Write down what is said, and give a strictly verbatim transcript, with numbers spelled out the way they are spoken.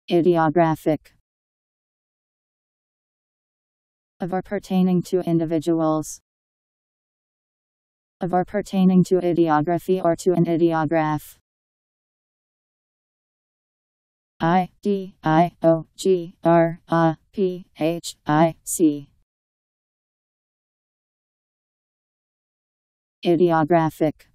Idiographic. Of or pertaining to individuals. Of or pertaining to idiography or to an idiograph. I D I O G R A P H I C. Idiographic.